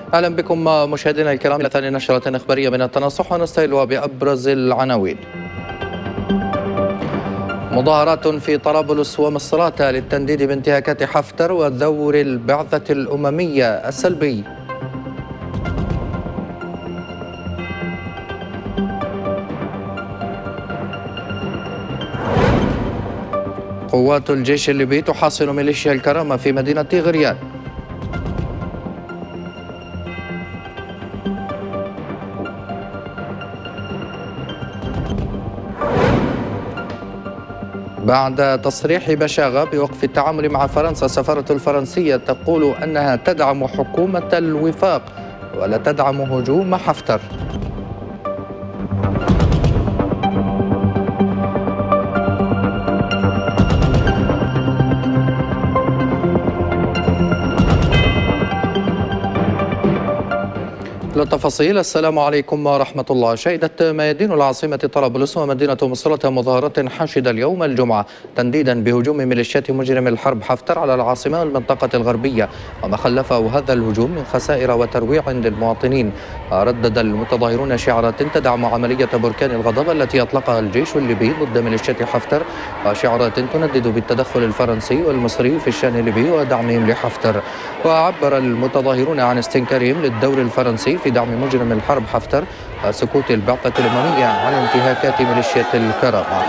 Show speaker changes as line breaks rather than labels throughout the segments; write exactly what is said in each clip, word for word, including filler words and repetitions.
أهلا بكم مشاهدينا الكرام إلى ثاني نشرة إخبارية من التنصح، ونستهل بأبرز العناوين. مظاهرات في طرابلس ومصراتة للتنديد بانتهاكات حفتر ودور البعثة الأممية السلبي. قوات الجيش الليبي تحاصر ميليشيا الكرامة في مدينة غريان. بعد تصريح بشاغة بوقف التعامل مع فرنسا، السفارة الفرنسية تقول أنها تدعم حكومة الوفاق ولا تدعم هجوم حفتر. للتفاصيل السلام عليكم ورحمة الله. شهدت ميادين العاصمة طرابلس ومدينة مصراتة مظاهرات حاشدة اليوم الجمعة تنديدا بهجوم ميليشيات مجرم الحرب حفتر على العاصمة والمنطقة الغربية وما خلفه هذا الهجوم من خسائر وترويع عند المواطنين. ردد المتظاهرون شعارات تدعم عملية بركان الغضب التي أطلقها الجيش الليبي ضد ميليشيات حفتر، وشعارات تندد بالتدخل الفرنسي والمصري في الشأن الليبي ودعمهم لحفتر. وعبر المتظاهرون عن استنكارهم للدور الفرنسي في دعم مجرم الحرب حفتر وسكوت البعثة الأممية عن انتهاكات ميليشيا الكرامة.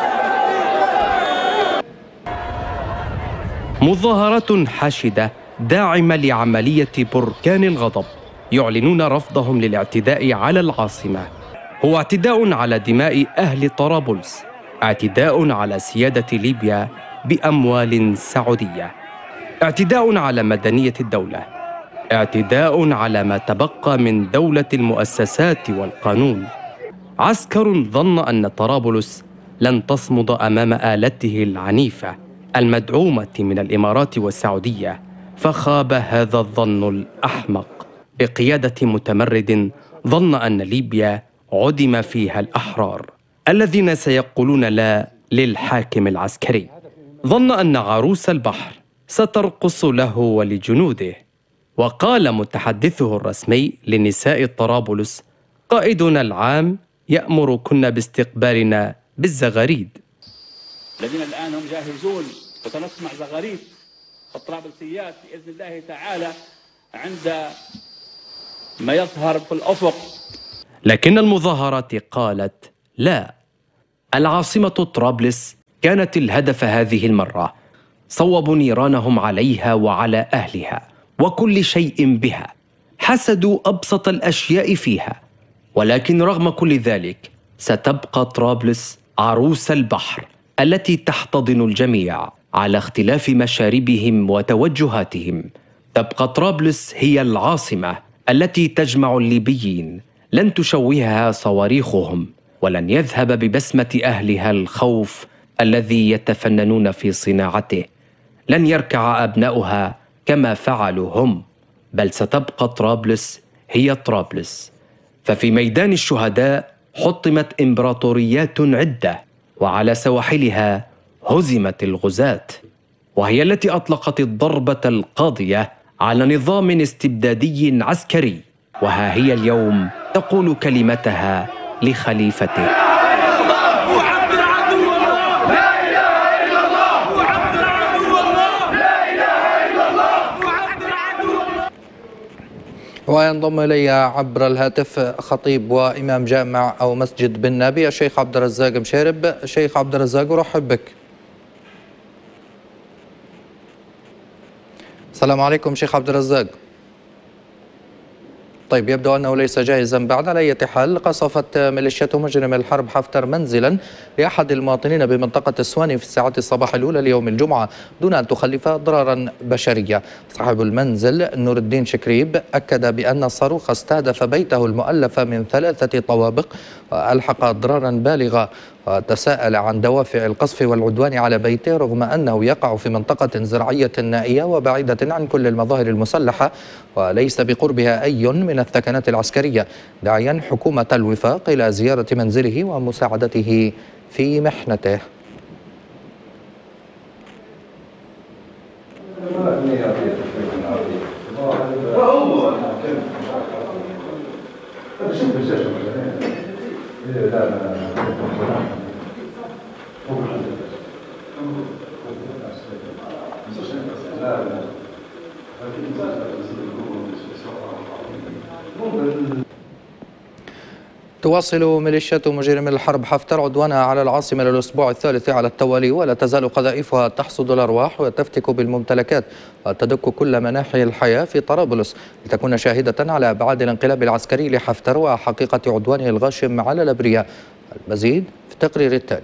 مظاهرات حاشدة داعمة لعملية بركان الغضب يعلنون رفضهم للاعتداء على العاصمة. هو اعتداء على دماء أهل طرابلس، اعتداء على سيادة ليبيا بأموال سعودية، اعتداء على مدنية الدولة، اعتداء على ما تبقى من دولة المؤسسات والقانون. عسكر ظن أن طرابلس لن تصمد أمام آلته العنيفة المدعومة من الإمارات والسعودية، فخاب هذا الظن الأحمق بقيادة متمرد ظن أن ليبيا عدم فيها الأحرار الذين سيقولون لا للحاكم العسكري. ظن أن عروس البحر سترقص له ولجنوده. وقال متحدثه الرسمي لنساء طرابلس: قائدنا العام يأمركن باستقبالنا بالزغاريد.
الذين الآن هم جاهزون وسنسمع زغاريد الطرابلسيات بإذن الله تعالى عند ما يظهر في الأفق.
لكن المظاهرات قالت لا. العاصمة طرابلس كانت الهدف هذه المرة. صوبوا نيرانهم عليها وعلى أهلها وكل شيء بها، حسدوا أبسط الأشياء فيها. ولكن رغم كل ذلك ستبقى طرابلس عروس البحر التي تحتضن الجميع على اختلاف مشاربهم وتوجهاتهم. تبقى طرابلس هي العاصمة التي تجمع الليبيين، لن تشوهها صواريخهم، ولن يذهب ببسمة أهلها الخوف الذي يتفننون في صناعته. لن يركع أبناؤها كما فعلوا هم، بل ستبقى طرابلس هي طرابلس. ففي ميدان الشهداء حطمت إمبراطوريات عدة، وعلى سواحلها هزمت الغزاة، وهي التي أطلقت الضربة القاضية على نظام استبدادي عسكري، وها هي اليوم تقول كلمتها لخليفته.
وينضم إلي عبر الهاتف خطيب وإمام جامع أو مسجد بن نابي الشيخ عبد الرزاق مشيرب. شيخ عبد الرزاق، أرحب بك. السلام عليكم شيخ عبد الرزاق. طيب، يبدو أنه ليس جاهزا بعد. على أي حال، قصفت ميليشيات مجرم الحرب حفتر منزلا لأحد المواطنين بمنطقة السواني في الساعات الصباح الأولى ليوم الجمعة دون أن تخلف ضررا بشرية. صاحب المنزل نور الدين شكريب أكد بأن الصاروخ استهدف بيته المؤلف من ثلاثة طوابق وألحق أضرارا بالغة، وتساءل عن دوافع القصف والعدوان على بيته رغم أنه يقع في منطقة زراعية نائية وبعيدة عن كل المظاهر المسلحة وليس بقربها أي من الثكنات العسكرية، داعيا حكومة الوفاق إلى زيارة منزله ومساعدته في محنته. تواصل ميليشيات مجرمي الحرب حفتر عدوانها على العاصمة للأسبوع الثالث على التوالي، ولا تزال قذائفها تحصد الأرواح وتفتك بالممتلكات وتدك كل مناحي الحياة في طرابلس لتكون شاهدة على أبعاد الانقلاب العسكري لحفتر وحقيقة عدوانه الغاشم على الأبرياء. المزيد في التقرير التالي.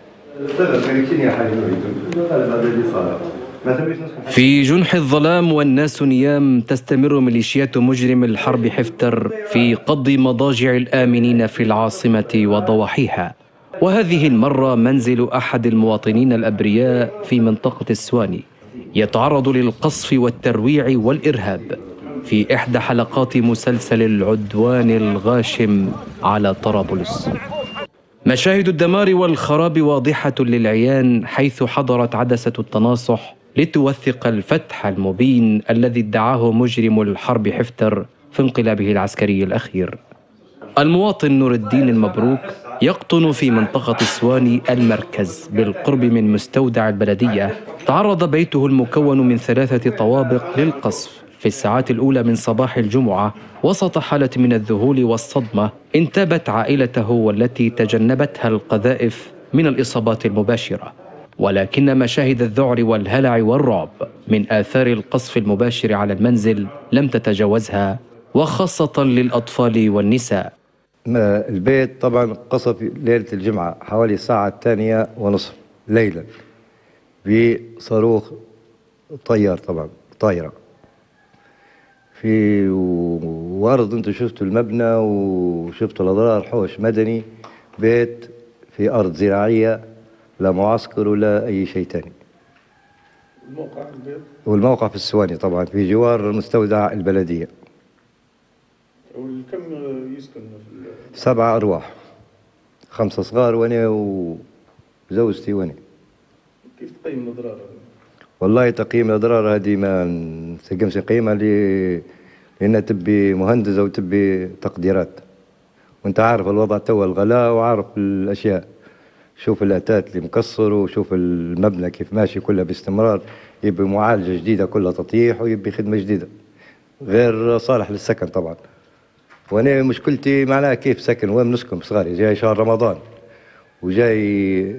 في جنح الظلام والناس نيام تستمر ميليشيات مجرم الحرب حفتر في قض مضاجع الآمنين في العاصمة وضواحيها، وهذه المرة منزل أحد المواطنين الأبرياء في منطقة السواني يتعرض للقصف والترويع والإرهاب في إحدى حلقات مسلسل العدوان الغاشم على طرابلس. مشاهد الدمار والخراب واضحة للعيان حيث حضرت عدسة التناصح لتوثق الفتح المبين الذي ادعاه مجرم الحرب حفتر في انقلابه العسكري الأخير. المواطن نور الدين المبروك يقطن في منطقة السواني المركز بالقرب من مستودع البلدية. تعرض بيته المكون من ثلاثة طوابق للقصف في الساعات الأولى من صباح الجمعة وسط حالة من الذهول والصدمة انتابت عائلته والتي تجنبتها القذائف من الإصابات المباشرة، ولكن مشاهد الذعر والهلع والرعب من آثار القصف المباشر على المنزل لم تتجاوزها، وخاصة للأطفال والنساء.
البيت طبعا قصف ليلة الجمعة حوالي الساعة الثانية ونصف ليلا بصاروخ طيار، طبعا طايرة في وارض. انتم شفتوا المبنى وشفتوا الاضرار، حوش مدني، بيت في ارض زراعيه، لا معسكر ولا اي شيء ثاني.
الموقع البيت
والموقع في السواني طبعا في جوار مستودع البلديه.
والكم يسكن في
سبعة ارواح، خمسه صغار وانا وزوجتي وانا.
كيف تقيم الاضرار؟
والله تقييم الاضرار هذه ما نستقيمش نقيمها لي لانها تبي مهندسه وتبي تقديرات، وانت عارف الوضع توا الغلاء وعارف الاشياء. شوف الاتات اللي مكسر وشوف المبنى كيف ماشي كله باستمرار، يبي معالجه جديده كلها تطيح ويبي خدمه جديده غير صالح للسكن طبعا. وانا مشكلتي معناها كيف سكن وين نسكن بصغاري، جاي شهر رمضان وجاي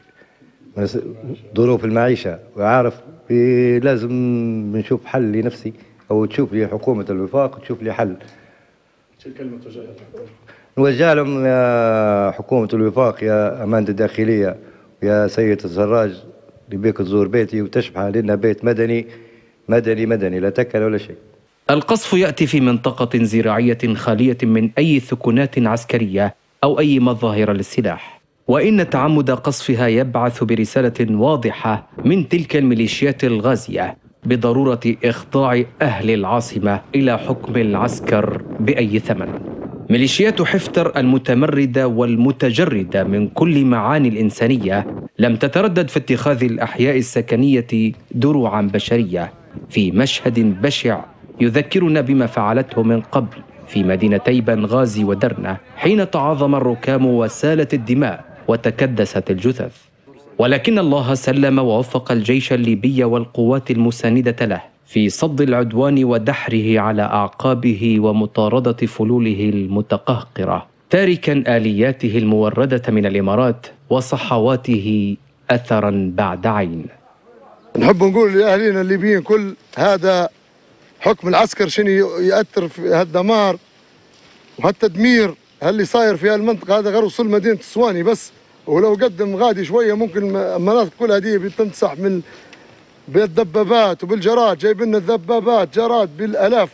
ظروف المعيشة وعارف لازم نشوف حل لنفسي أو تشوف لي حكومة الوفاق تشوف لي حل.
شو الكلمة توجهها للحكومة؟
نوجه لهم يا حكومة الوفاق، يا أمانة الداخلية، يا سيد الزراج اللي بيك تزور بيتي وتشبحه لأنه بيت مدني مدني مدني لا تكن ولا شيء.
القصف يأتي في منطقة زراعية خالية من أي ثكنات عسكرية أو أي مظاهر للسلاح، وإن تعمد قصفها يبعث برسالة واضحة من تلك الميليشيات الغازية بضرورة إخضاع أهل العاصمة إلى حكم العسكر بأي ثمن. ميليشيات حفتر المتمردة والمتجردة من كل معاني الإنسانية لم تتردد في اتخاذ الأحياء السكنية دروعا بشرية في مشهد بشع يذكرنا بما فعلته من قبل في مدينتي بنغازي ودرنة حين تعاظم الركام وسالت الدماء وتكدست الجثث. ولكن الله سلم ووفق الجيش الليبي والقوات المساندة له في صد العدوان ودحره على أعقابه ومطاردة فلوله المتقهقرة، تاركا آلياته الموردة من الإمارات وصحواته أثرا بعد عين.
نحب نقول لأهلنا الليبيين كل هذا حكم العسكر شنو يأثر في هالدمار وهالتدمير اللي صاير في هالمنطقة. هذا غير وصل مدينة السواني بس، ولو قدم غادي شوية ممكن المناطق كلها دي بتنصح من بالدبابات وبالجراد. جايب لنا الدبابات جراد بالآلاف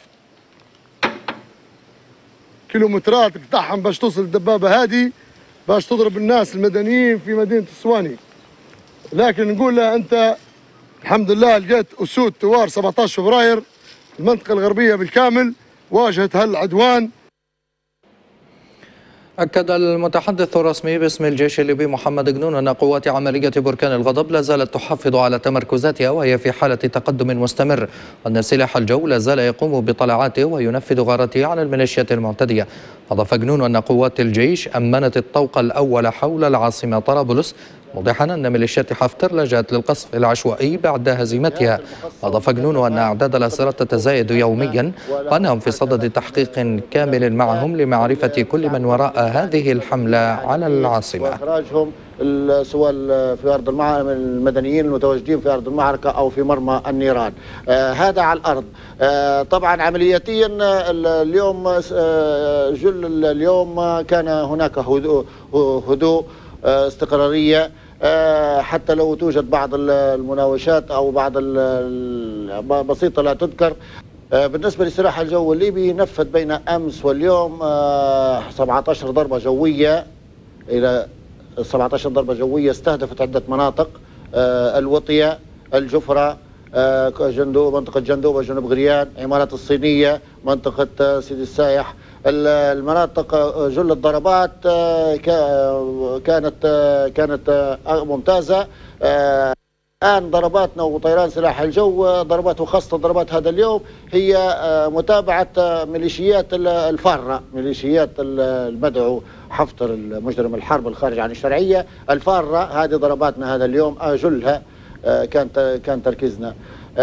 كيلومترات تقطعهم باش توصل الدبابة هذه باش تضرب الناس المدنيين في مدينة السواني. لكن نقول له أنت الحمد لله لقيت أسود ثوار سبعة عشر فبراير المنطقة الغربية بالكامل واجهت هالعدوان.
أكد المتحدث الرسمي باسم الجيش الليبي محمد جنون أن قوات عملية بركان الغضب لا زالت تحافظ على تمركزاتها وهي في حالة تقدم مستمر، وأن سلاح الجو لا زال يقوم بطلعاته وينفذ غاراته على الميليشيات المعتدية. أضاف جنون أن قوات الجيش أمنت الطوق الأول حول العاصمة طرابلس، موضحا أن ميليشيات حفتر لجأت للقصف العشوائي بعد هزيمتها. أضاف جنون أن أعداد الأسرى تتزايد يوميا وأنهم في صدد تحقيق كامل معهم لمعرفة كل من وراء هذه الحملة على العاصمة.
وإخراجهم سواء في أرض المعركة المدنيين المتواجدين في أرض المعركة أو في مرمى النيران. آه هذا على الأرض. آه طبعا عملياتيا اليوم آه جل اليوم كان هناك هدوء هدوء آه استقرارية، آه حتى لو توجد بعض المناوشات أو بعض بسيطة لا تذكر. آه بالنسبة لسلاح الجو الليبي نفذ بين أمس واليوم آه سبعة عشر ضربة جوية، إلى سبعة عشر ضربة جوية استهدفت عدة مناطق، آه الوطية، الجفرة، آه جندوب، منطقة جندوبة جنوب غريان، عمارات الصينية، منطقة آه سيدي السايح. المناطق آه جل الضربات آه كانت آه كانت آه ممتازة. آه الآن ضرباتنا وطيران سلاح الجو ضربات، وخاصة ضربات هذا اليوم هي متابعة ميليشيات الفارة، ميليشيات المدعو حفتر المجرم الحرب الخارج عن الشرعية الفارة. هذه ضرباتنا هذا اليوم جلها كان كان تركيزنا.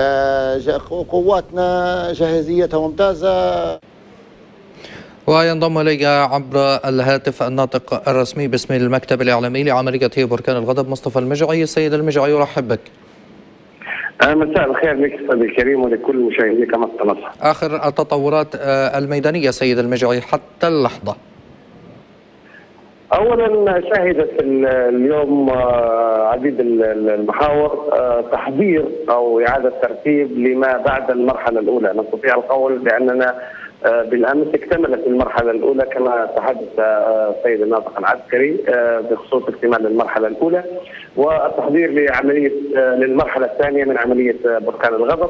قواتنا جاهزيتها ممتازة.
وينضم إلي عبر الهاتف الناطق الرسمي باسم المكتب الإعلامي لعملية بركان الغضب مصطفى المجعي. السيد المجعي يرحب بك.
مساء الخير لك استاذ الكريم ولكل مشاهدي قناة مصر.
آخر التطورات الميدانية سيد المجعي حتى اللحظة.
اولا شهدت اليوم عديد المحاور تحضير او اعاده ترتيب لما بعد المرحله الاولى. نستطيع القول باننا بالامس اكتملت المرحله الاولى كما تحدث السيد الناطق العسكري بخصوص اكتمال المرحله الاولى والتحضير لعمليه للمرحله الثانيه من عمليه بركان الغضب.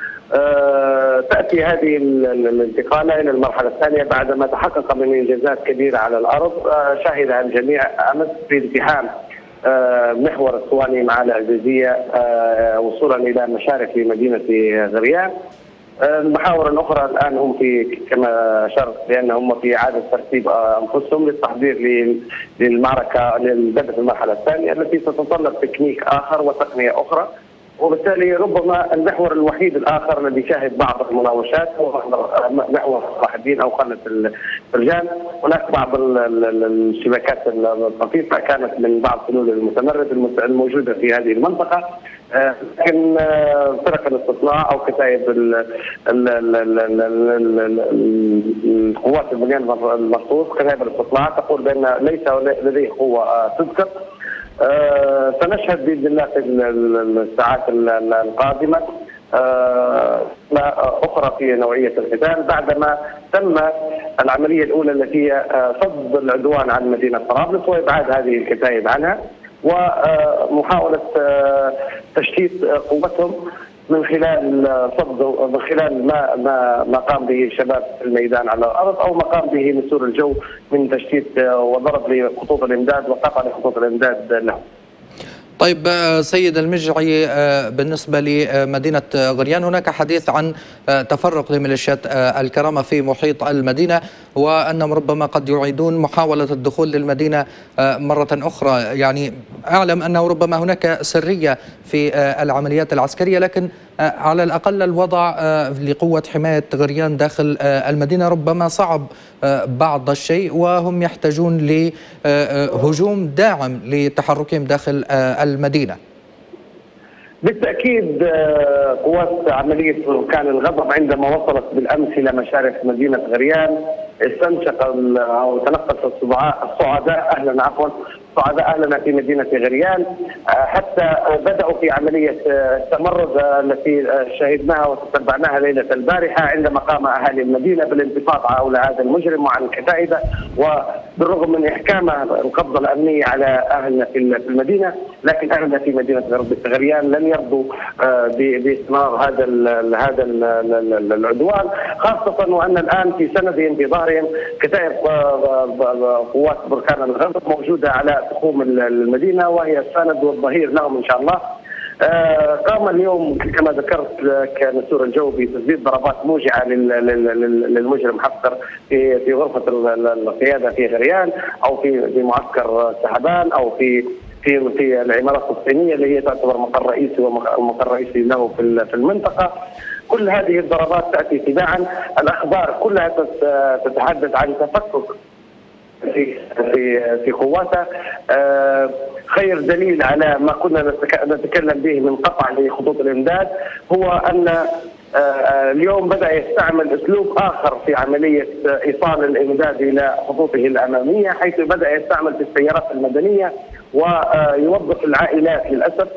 تاتي هذه الانتقاله الى المرحله الثانيه بعدما تحقق من انجازات كبيره على الارض شهدها الجميع امس في التحام محور الصواني مع العزيزيه وصولا الى مشارف في مدينه غريان. المحاور الاخرى الان هم في كما اشرت بانهم في اعاده ترتيب انفسهم للتحضير للمعركه للبدء المرحله الثانيه التي تتطلب تكنيك اخر وتقنيه اخرى، وبالتالي ربما المحور الوحيد الاخر الذي شاهد بعض المناوشات هو محور صلاح الدين او قناه الفرجان. هناك بعض الشبكات الطفيفه كانت من بعض حلول المتمرد الموجوده في هذه المنطقه، لكن فرق الاستطلاع او كتائب القوات البنيان المرصوص كتائب الاستطلاع تقول بان ليس لديه قوه تذكر. أه سنشهد باذن الله في الساعات القادمه أه اخرى في نوعيه القتال بعدما تم العمليه الاولى التي هي صد العدوان عن مدينه طرابلس وابعاد هذه الكتائب عنها ومحاوله تشتيت قوتهم من خلال صد من خلال ما ما ما قام به الشباب في الميدان على الارض او ما قام به مسور الجو من تشتيت وضرب لخطوط الامداد وقطع لخطوط الامداد لهم.
طيب سيد المجعي، بالنسبة لمدينة غريان هناك حديث عن تفرق لميليشيات الكرامة في محيط المدينة وأنهم ربما قد يعيدون محاولة الدخول للمدينة مرة أخرى. يعني أعلم أنه ربما هناك سرية في العمليات العسكرية، لكن على الأقل الوضع لقوة حماية غريان داخل المدينة ربما صعب بعض الشيء وهم يحتاجون لهجوم داعم لتحركهم داخل المدينة.
بالتأكيد قوات عملية بركان الغضب عندما وصلت بالأمس إلى مشارف مدينة غريان استنشق أو تنفس الصعداء أهلا عفوا الصعداء أهلنا في مدينة غريان حتى بدأوا في عملية التمرد التي شهدناها وتتبعناها ليلة البارحة عندما قام أهالي المدينة بالانتفاض حول هذا المجرم وعن كتائبه، وبالرغم من إحكام القبضة الأمنية على أهلنا في المدينة لكن أهلنا في مدينة غريان لن يرضوا باستمرار هذا هذا العدوان، خاصة وأن الآن في سند انتظار باعتبارهم كتائب قوات بركان الغضب موجودة على تخوم المدينة، وهي السند والظهير لهم إن شاء الله. قام اليوم كما ذكرت كان مسؤول الجو بتسديد ضربات موجعه للمجرم حفتر في في غرفه القياده في غريان، او في في معسكر سحبان، او في في في العمارات الصينيه اللي هي تعتبر مقر رئيسي والمقر الرئيسي له في في المنطقه. كل هذه الضربات تاتي تباعا، الاخبار كلها تتحدث عن تفكك في في في قواته. آه خير دليل على ما كنا نتكلم به من قطع لخطوط الامداد هو ان آه اليوم بدا يستعمل اسلوب اخر في عمليه ايصال الامداد الى خطوطه الاماميه، حيث بدا يستعمل في السيارات المدنيه ويوظف العائلات للاسف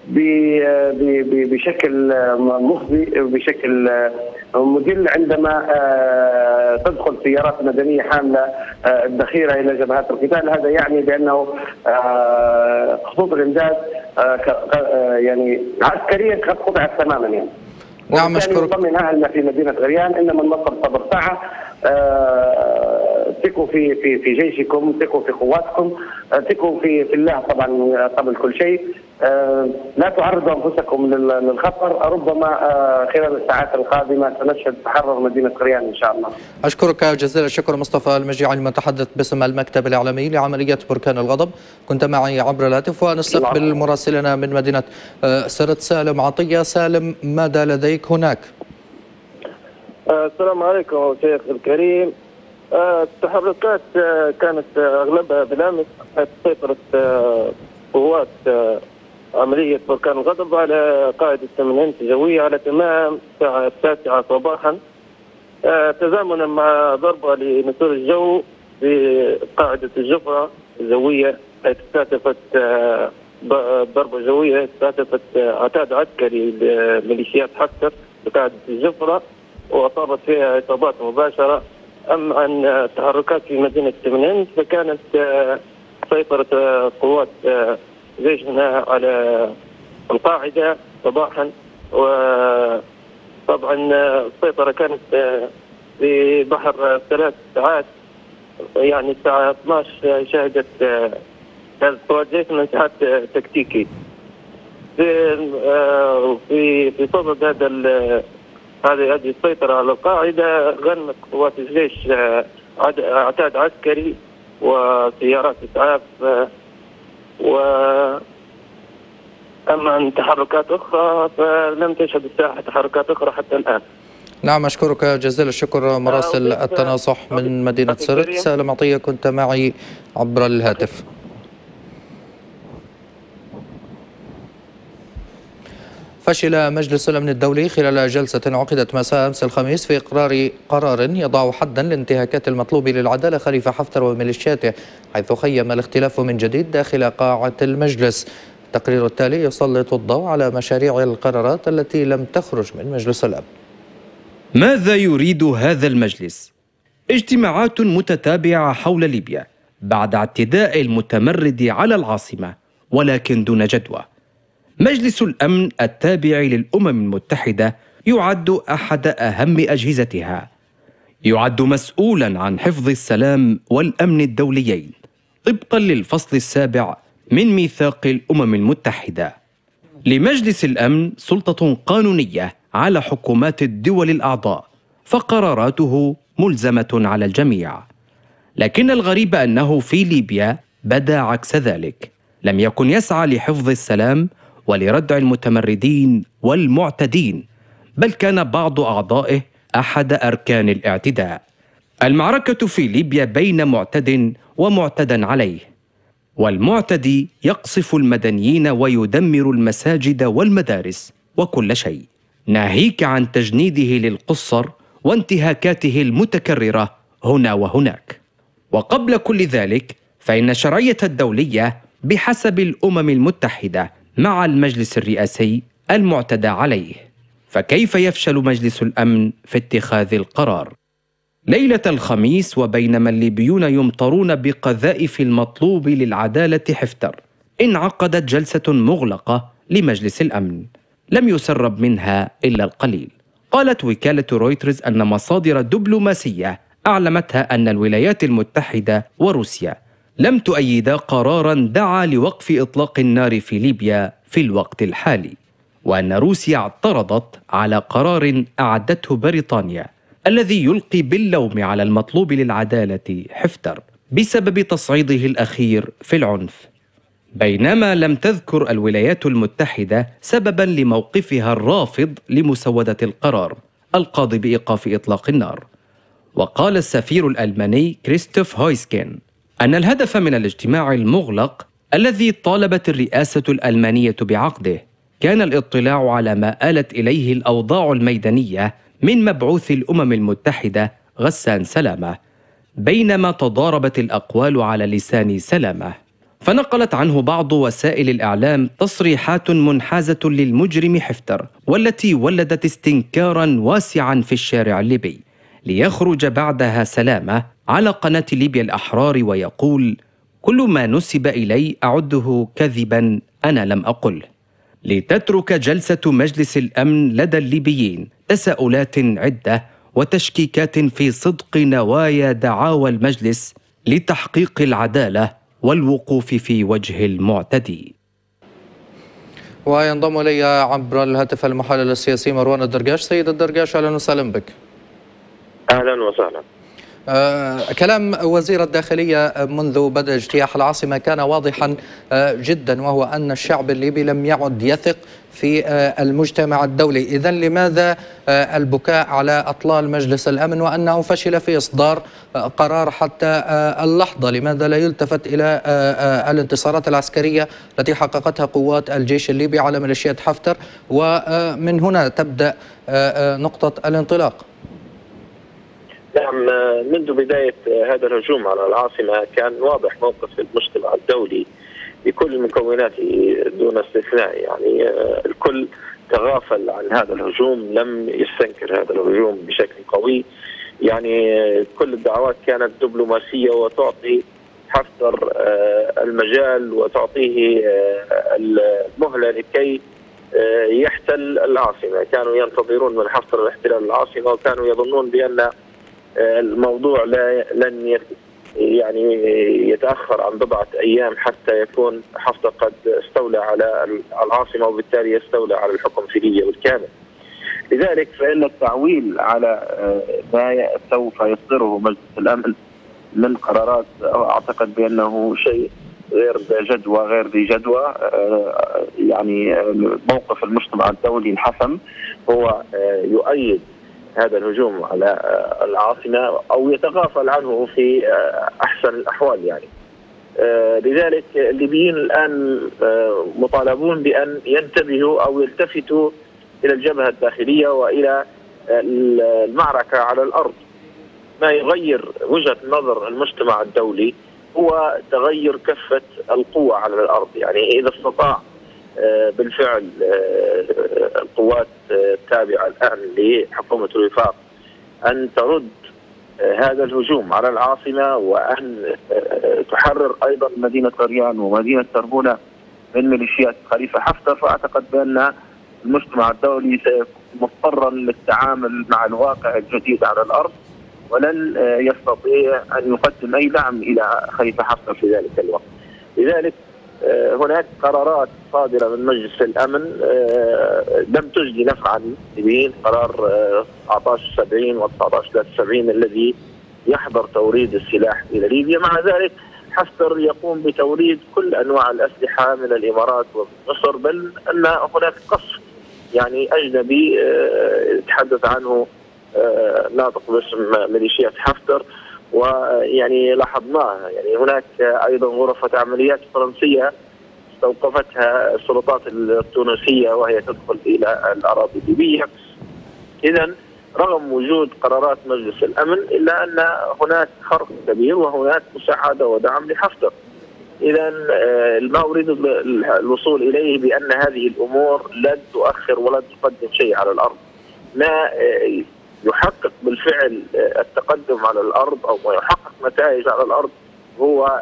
بشكل مخزي بشكل مدل عندما تدخل سيارات مدنيه حامله الذخيره الى جبهات القتال. هذا يعني بانه خطوط الامداد يعني عسكريا قد قطعت تماما يعني.
نعم اشكرك.
يطمن اهلنا في مدينه غريان ان من نصر صبر ساعه. ثقوا في في في جيشكم، ثقوا في قواتكم، ثقوا في في الله طبعا قبل كل شيء. لا تعرضوا انفسكم للخطر، ربما خلال الساعات القادمه سنشهد تحرر مدينه غريان ان شاء الله.
اشكرك جزيل الشكر مصطفى المجيعي المتحدث باسم المكتب الاعلامي لعمليه بركان الغضب، كنت معي عبر الهاتف. ونستقبل مراسلنا من مدينه سرت سالم عطيه. سالم، ماذا لديك هناك؟
السلام عليكم شيخ الكريم. التحركات كانت اغلبها بالامس حيث سيطرت قوات عمليه بركان الغضب على قاعده ثمانين جويه على تمام الساعه التاسعه صباحا، تزامنا مع ضربه لنسور الجو في قاعده الجفره الجويه، حيث استهدفت ضربه جويه استهدفت عتاد عسكري لميليشيات حفتر بقاعده الجفره واصابت فيها اصابات مباشره. اما عن التحركات في مدينه ثمانين فكانت سيطره قوات جيشنا على القاعده صباحا، وطبعا السيطره كانت في بحر ثلاث ساعات، يعني الساعه اثنعش شهدت هذا قوات جيشنا انسحاب تكتيكي. في في في صدد هذا هذه هذه السيطرة على القاعدة غنمت قوات الجيش عتاد عسكري وسيارات إسعاف، و أما عن تحركات أخرى فلم تشهد الساحة تحركات أخرى حتى الآن.
نعم أشكرك جزيل الشكر مراسل التناصح من مدينة سرت سالم عطية، كنت معي عبر الهاتف. فشل مجلس الأمن الدولي خلال جلسة عقدت مساء أمس الخميس في إقرار قرار يضع حدا لانتهاكات المطلوب للعدالة خليفة حفتر وميليشياته، حيث خيم الاختلاف من جديد داخل قاعة المجلس. التقرير التالي يسلط الضوء على مشاريع القرارات التي لم تخرج من مجلس الأمن.
ماذا يريد هذا المجلس؟ اجتماعات متتابعة حول ليبيا بعد اعتداء المتمرد على العاصمة، ولكن دون جدوى. مجلس الأمن التابع للأمم المتحدة يعد أحد أهم أجهزتها، يعد مسؤولا عن حفظ السلام والأمن الدوليين طبقا للفصل السابع من ميثاق الأمم المتحدة. لمجلس الأمن سلطة قانونية على حكومات الدول الأعضاء، فقراراته ملزمة على الجميع. لكن الغريب أنه في ليبيا بدا عكس ذلك، لم يكن يسعى لحفظ السلام ولردع المتمردين والمعتدين، بل كان بعض أعضائه أحد أركان الاعتداء. المعركة في ليبيا بين معتد ومعتدى عليه، والمعتدي يقصف المدنيين ويدمر المساجد والمدارس وكل شيء، ناهيك عن تجنيده للقصر وانتهاكاته المتكررة هنا وهناك. وقبل كل ذلك فإن الشرعية الدولية بحسب الأمم المتحدة مع المجلس الرئاسي المعتدى عليه، فكيف يفشل مجلس الأمن في اتخاذ القرار؟ ليلة الخميس وبينما الليبيون يمطرون بقذائف المطلوب للعدالة حفتر، انعقدت جلسة مغلقة لمجلس الأمن لم يسرب منها إلا القليل. قالت وكالة رويترز أن مصادر دبلوماسية أعلمتها أن الولايات المتحدة وروسيا لم تؤيدا قراراً دعا لوقف إطلاق النار في ليبيا في الوقت الحالي، وأن روسيا اعترضت على قرار أعدته بريطانيا الذي يلقي باللوم على المطلوب للعدالة حفتر بسبب تصعيده الأخير في العنف. بينما لم تذكر الولايات المتحدة سبباً لموقفها الرافض لمسودة القرار القاضي بإيقاف إطلاق النار. وقال السفير الألماني كريستوف هويسكين أن الهدف من الاجتماع المغلق الذي طالبت الرئاسة الألمانية بعقده كان الاطلاع على ما آلت إليه الأوضاع الميدانية من مبعوث الأمم المتحدة غسان سلامة، بينما تضاربت الأقوال على لسان سلامة. فنقلت عنه بعض وسائل الإعلام تصريحات منحازة للمجرم حفتر، والتي ولدت استنكاراً واسعاً في الشارع الليبي، ليخرج بعدها سلامة على قناة ليبيا الأحرار ويقول: كل ما نسب إلي أعده كذباً، أنا لم أقل. لتترك جلسة مجلس الأمن لدى الليبيين تساؤلات عدة وتشكيكات في صدق نوايا دعاوى المجلس لتحقيق العدالة والوقوف في وجه المعتدي.
وينضم إلي عبر الهاتف المحلل السياسي مروان الدرقاش. سيد الدرقاش، أهلا وسهلا بك.
أهلا وسهلا.
آه كلام وزير الداخلية منذ بدء اجتياح العاصمة كان واضحا آه جدا، وهو أن الشعب الليبي لم يعد يثق في آه المجتمع الدولي. إذن لماذا آه البكاء على أطلال مجلس الأمن وأنه فشل في إصدار آه قرار حتى آه اللحظة؟ لماذا لا يلتفت إلى آه آه الانتصارات العسكرية التي حققتها قوات الجيش الليبي على ميليشيات حفتر، ومن هنا تبدأ آه آه نقطة الانطلاق؟
نعم، منذ بداية هذا الهجوم على العاصمة كان واضح موقف المجتمع الدولي بكل مكوناته دون استثناء. يعني الكل تغافل عن هذا الهجوم، لم يستنكر هذا الهجوم بشكل قوي. يعني كل الدعوات كانت دبلوماسية وتعطي حفتر المجال وتعطيه المهلة لكي يحتل العاصمة. كانوا ينتظرون من حفتر الاحتلال العاصمة، وكانوا يظنون بأن الموضوع لا لن يعني يتأخر عن بضعة أيام حتى يكون حفتر قد استولى على العاصمة، وبالتالي يستولى على الحكم في ليبيا بالكامل. لذلك فإن التعويل على ما سوف يصدره مجلس الأمن من قرارات أعتقد بأنه شيء غير جدوى غير ذي جدوى. يعني موقف المجتمع الدولي الحسم هو يؤيد هذا الهجوم على العاصمة أو يتغافل عنه في أحسن الأحوال. يعني لذلك الليبيين الآن مطالبون بأن ينتبهوا أو يلتفتوا إلى الجبهة الداخلية وإلى المعركة على الأرض. ما يغير وجهة نظر المجتمع الدولي هو تغير كفة القوة على الأرض. يعني إذا استطاع بالفعل القوات التابعة الآن لحكومة الوفاق أن ترد هذا الهجوم على العاصمة، وأن تحرر أيضا مدينة قريان ومدينة تربونة من ميليشيات خليفة حفتر، فأعتقد بأن المجتمع الدولي سيكون مضطرا للتعامل مع الواقع الجديد على الأرض، ولن يستطيع أن يقدم أي دعم إلى خليفة حفتر في ذلك الوقت. لذلك هناك قرارات صادرة من مجلس الأمن لم تجدي نفعا للليبيين. قرار تسعة عشر سبعين و تسعة عشر ثلاثة وسبعين الذي يحظر توريد السلاح إلى ليبيا. مع ذلك حفتر يقوم بتوريد كل أنواع الأسلحة من الإمارات ومصر، بل أن هناك قصف يعني أجنبي يتحدث عنه ناطق باسم ميليشيات حفتر، ويعني لاحظناها. يعني هناك ايضا غرفه عمليات فرنسيه استوقفتها السلطات التونسيه وهي تدخل الى الاراضي الليبيه. اذا رغم وجود قرارات مجلس الامن الا ان هناك خرق كبير وهناك مساعده ودعم لحفتر. اذا ما اريد الوصول اليه بان هذه الامور لن تؤخر ولن تقدم شيء على الارض. ما يحقق بالفعل التقدم على الأرض أو ما يحقق نتائج على الأرض هو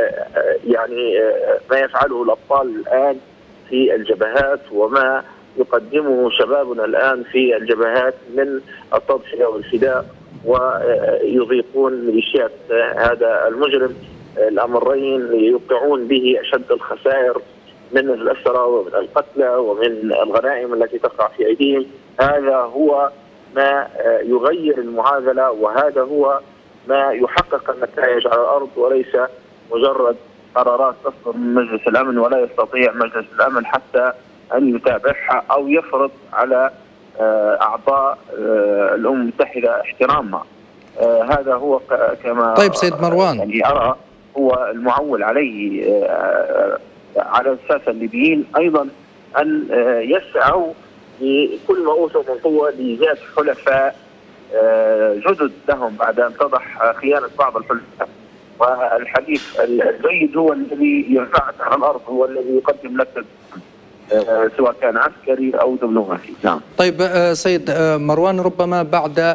يعني ما يفعله الأبطال الآن في الجبهات، وما يقدمه شبابنا الآن في الجبهات من التضحية والفداء ويضيقون ميليشيات هذا المجرم الأمرين يوقعون به أشد الخسائر من الأسرى ومن القتلى ومن الغنائم التي تقع في أيديهم. هذا هو ما يغير المعادلة، وهذا هو ما يحقق النتائج على الأرض، وليس مجرد قرارات تصدر من مجلس الأمن ولا يستطيع مجلس الأمن حتى أن يتابعها أو يفرض على أعضاء الأمم المتحدة احترامها. هذا هو كما
طيب سيد مروان،
يعني أرى هو المعول عليه على الساسة الليبيين أيضا أن يسعوا بكل ما أوتوا من قوة لإيجاد حلفاء جدد لهم بعد أن تضح خيانة بعض الحلفاء. والحديث الجيد هو الذي ينفعك على الأرض، هو الذي يقدم لك سواء كان عسكري أو دبلوماسي. نعم.
طيب سيد مروان، ربما بعد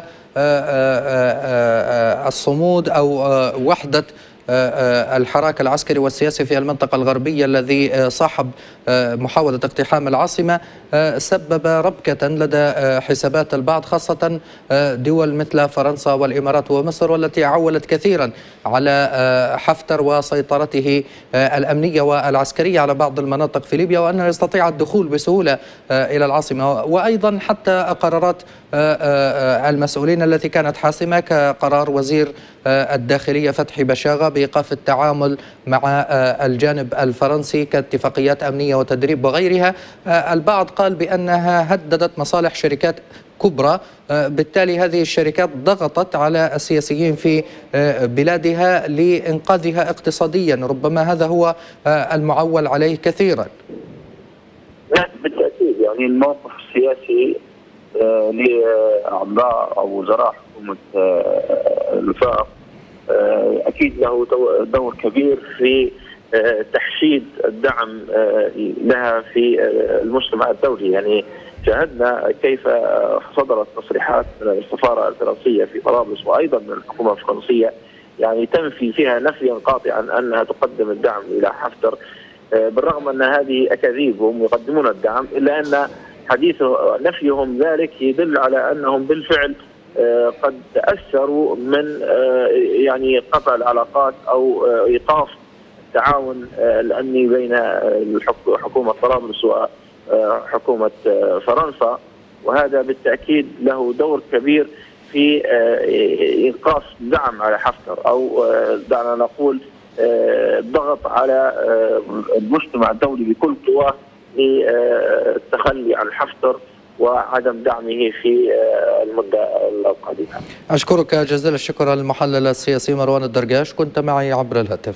الصمود أو وحدة الحراك العسكري والسياسي في المنطقة الغربية الذي صاحب محاولة اقتحام العاصمة سبب ربكة لدى حسابات البعض، خاصة دول مثل فرنسا والإمارات ومصر، والتي عولت كثيرا على حفتر وسيطرته الأمنية والعسكرية على بعض المناطق في ليبيا، وأنه يستطيع الدخول بسهولة إلى العاصمة. وأيضا حتى قرارات المسؤولين التي كانت حاسمة كقرار وزير الداخلية فتحي بشاغة بإيقاف التعامل مع الجانب الفرنسي كاتفاقيات أمنية وتدريب وغيرها، البعض قال بأنها هددت مصالح شركات كبرى، بالتالي هذه الشركات ضغطت على السياسيين في بلادها لإنقاذها اقتصاديا. ربما هذا هو المعول عليه كثيرا.
لا بالتأكيد، يعني الموقف السياسي لأعضاء أو وزراء حكومة الوفاق أكيد له دور كبير في تحشيد الدعم لها في المجتمع الدولي. يعني شاهدنا كيف صدرت تصريحات من السفارة الفرنسية في طرابلس وأيضا من الحكومة الفرنسية يعني تنفي فيها نفيا قاطعا أنها تقدم الدعم إلى حفتر، بالرغم أن هذه أكاذيب، هم يقدمون الدعم، إلا أن حديث نفيهم ذلك يدل على أنهم بالفعل قد تأثروا من يعني قطع العلاقات أو إيقاف التعاون الأمني بين حكومة طرابلس وحكومة فرنسا، وهذا بالتأكيد له دور كبير في إيقاف دعم على حفتر، أو دعنا نقول الضغط على المجتمع الدولي بكل قوة للتخلي عن حفتر وعدم دعمه في المدة القادمة.
أشكرك جزيل الشكر المحلل السياسي مروان الدرقاش، كنت معي عبر الهاتف.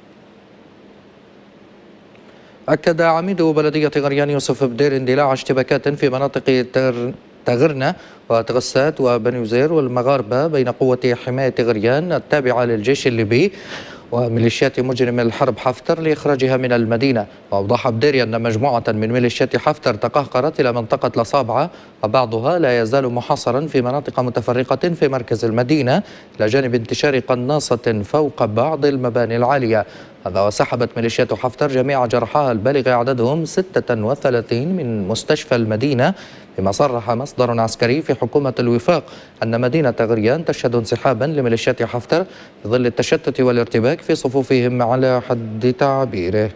أكد عميد بلدية غريان يوسف بدير اندلاع اشتباكات في مناطق تغرنة وتغسات وبني وزير والمغاربة بين قوة حماية غريان التابعة للجيش الليبي وميليشيات مجرم الحرب حفتر لإخراجها من المدينة. وأوضح بديري أن مجموعة من ميليشيات حفتر تقهقرت إلى منطقة لصابعة، وبعضها لا يزال محاصرا في مناطق متفرقة في مركز المدينة، إلى جانب انتشار قناصة فوق بعض المباني العالية. هذا وسحبت ميليشيات حفتر جميع جرحاها البالغ عددهم ستة وثلاثين من مستشفى المدينة، بما صرح مصدر عسكري في حكومة الوفاق أن مدينة غريان تشهد انسحابا لميليشيات حفتر في ظل التشتت والارتباك في صفوفهم على حد تعبيره.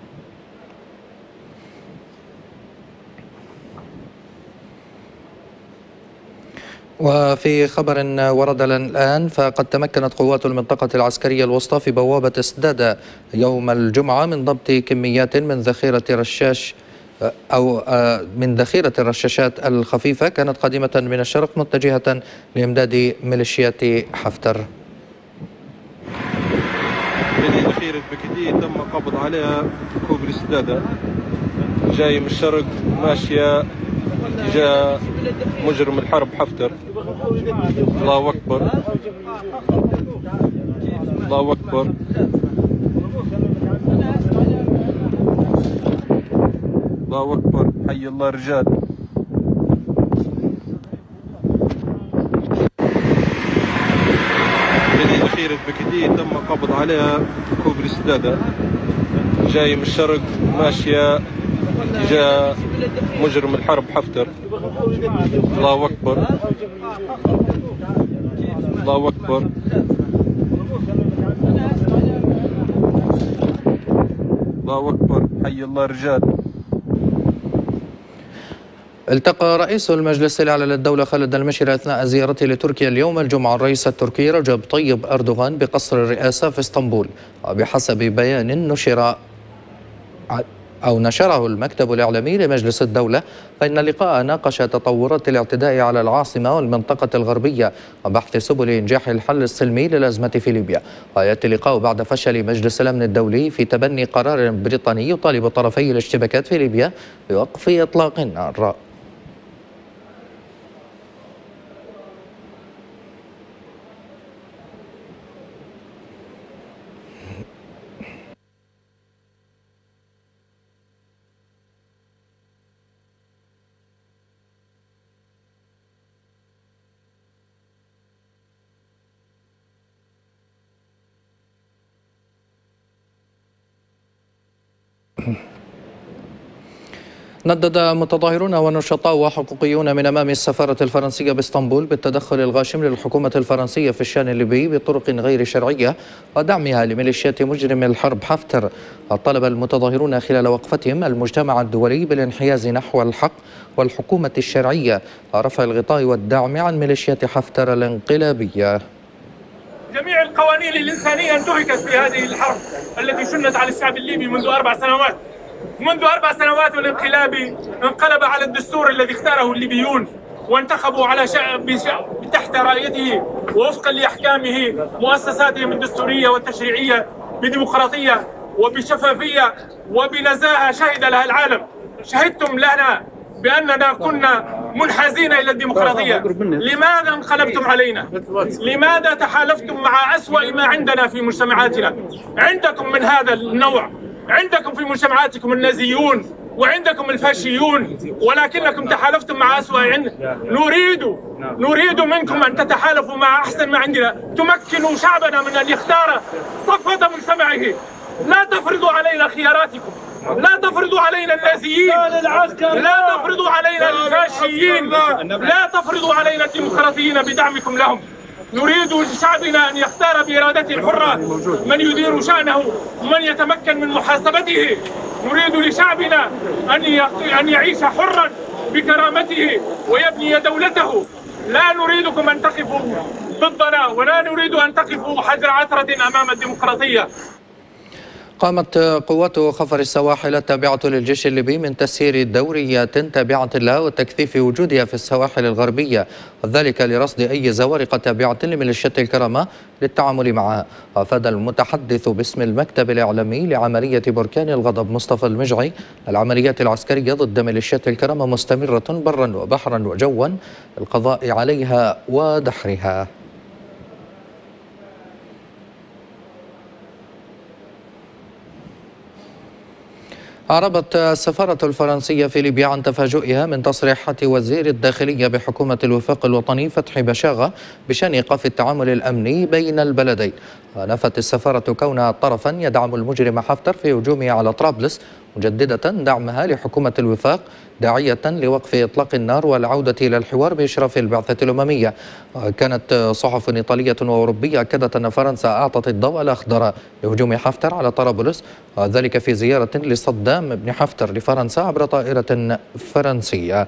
وفي خبر ورد لنا الآن، فقد تمكنت قوات المنطقة العسكرية الوسطى في بوابة سدادة يوم الجمعة من ضبط كميات من ذخيرة رشاش أو من ذخيرة الرشاشات الخفيفة كانت قادمة من الشرق متجهة لإمداد ميليشيات حفتر.
هذه ذخيرة بكدي تم القبض عليها كوبري سدادة، جاي من الشرق ماشية اتجاه مجرم الحرب حفتر. الله أكبر، الله أكبر. الله أكبر، حي الله الرجال. هذه ذخيرة بكدي تم القبض عليها كوبري سدادة، جاي من الشرق ماشية اتجاه مجرم الحرب حفتر. الله أكبر. الله أكبر. الله أكبر. حي الله الرجال.
التقى رئيس المجلس الأعلى للدولة خالد المشيري أثناء زيارته لتركيا اليوم الجمعة الرئيس التركي رجب طيب أردوغان بقصر الرئاسة في اسطنبول. وبحسب بيان نشر أو نشره المكتب الإعلامي لمجلس الدولة، فإن اللقاء ناقش تطورات الاعتداء على العاصمة والمنطقة الغربية وبحث سبل إنجاح الحل السلمي للأزمة في ليبيا. ويأتي اللقاء بعد فشل مجلس الأمن الدولي في تبني قرار بريطاني يطالب طرفي الاشتباكات في ليبيا بوقف إطلاق النار. ندد متظاهرون ونشطاء وحقوقيون من أمام السفارة الفرنسية باسطنبول بالتدخل الغاشم للحكومة الفرنسية في الشأن الليبي بطرق غير شرعية ودعمها لميليشيات مجرم الحرب حفتر. طلب المتظاهرون خلال وقفتهم المجتمع الدولي بالانحياز نحو الحق والحكومة الشرعية ورفع الغطاء والدعم عن ميليشيات حفتر الانقلابية.
جميع القوانين الإنسانية انتهكت في هذه الحرب التي شنت على الشعب الليبي منذ أربع سنوات. منذ أربع سنوات والانقلابي انقلب على الدستور الذي اختاره الليبيون وانتخبوا على شعب تحت رايته ووفقا لأحكامه مؤسساتهم الدستورية والتشريعية بديمقراطية وبشفافية وبنزاهة شهد لها العالم. شهدتم لنا بأننا كنا منحازين إلى الديمقراطية. لماذا انقلبتم علينا؟ لماذا تحالفتم مع أسوأ ما عندنا في مجتمعاتنا؟ عندكم من هذا النوع، عندكم في مجتمعاتكم النازيون وعندكم الفاشيون، ولكنكم تحالفتم مع أسوأ عندنا. نريد نريد منكم أن تتحالفوا مع أحسن ما عندنا، تمكنوا شعبنا من أن يختار صفوة مجتمعه. لا تفرضوا علينا خياراتكم، لا تفرضوا علينا النازيين، لا تفرضوا علينا الفاشيين، لا تفرضوا علينا الديمقراطيين بدعمكم لهم. نريد لشعبنا أن يختار بإرادته الحرة من يدير شأنه ومن يتمكن من محاسبته. نريد لشعبنا أن أن يعيش حرا بكرامته ويبني دولته. لا نريدكم أن تقفوا ضدنا ولا نريد أن تقفوا حجر عثرة أمام الديمقراطية.
قامت قوات خفر السواحل التابعة للجيش الليبي من تسيير دوريات تابعة لها وتكثيف وجودها في السواحل الغربية، وذلك لرصد أي زوارق تابعة لميليشيات الكرامة للتعامل معها. وأفاد المتحدث باسم المكتب الإعلامي لعملية بركان الغضب مصطفى المجعي العمليات العسكرية ضد ميليشيات الكرامة مستمرة برا وبحرا وجوا للقضاء عليها ودحرها. أعربت السفارة الفرنسية في ليبيا عن تفاجؤها من تصريحات وزير الداخلية بحكومة الوفاق الوطني فتحي بشاغة بشأن إيقاف التعامل الأمني بين البلدين. ونفت السفارة كونها طرفا يدعم المجرم حفتر في هجومه على طرابلس، مجددة دعمها لحكومة الوفاق داعية لوقف إطلاق النار والعودة إلى الحوار بإشراف البعثة الأممية. كانت صحف إيطالية وأوروبية أكدت أن فرنسا أعطت الضوء الأخضر لهجوم حفتر على طرابلس، وذلك في زيارة لصدام بن حفتر لفرنسا عبر طائرة فرنسية.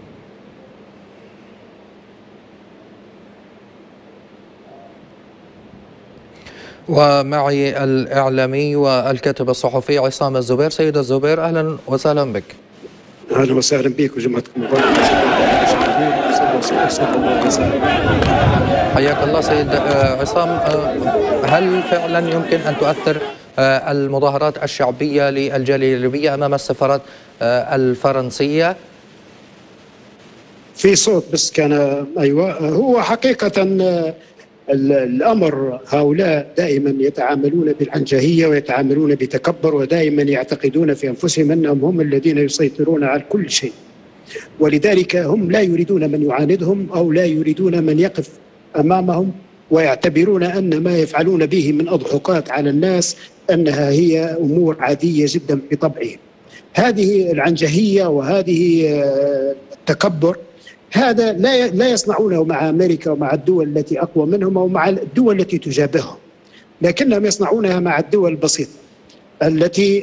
ومعي الإعلامي والكاتب الصحفي عصام الزبير. سيد الزبير، أهلا وسهلا بك.
أهلا وسهلا بك وجمعتكم مباركة.
حياك الله سيد عصام. هل فعلا يمكن أن تؤثر المظاهرات الشعبية للجالية الليبية أمام السفارات الفرنسية؟
في صوت بس كان أيوة. هو حقيقة الأمر هؤلاء دائما يتعاملون بالعنجهية ويتعاملون بتكبر ودائما يعتقدون في أنفسهم أنهم هم الذين يسيطرون على كل شيء، ولذلك هم لا يريدون من يعاندهم أو لا يريدون من يقف أمامهم، ويعتبرون أن ما يفعلون به من أضحوكات على الناس أنها هي أمور عادية جدا بطبعهم. هذه العنجهية وهذه التكبر هذا لا لا يصنعونه مع أمريكا ومع الدول التي أقوى منهم أو مع الدول التي تجابههم، لكنهم يصنعونها مع الدول البسيطة التي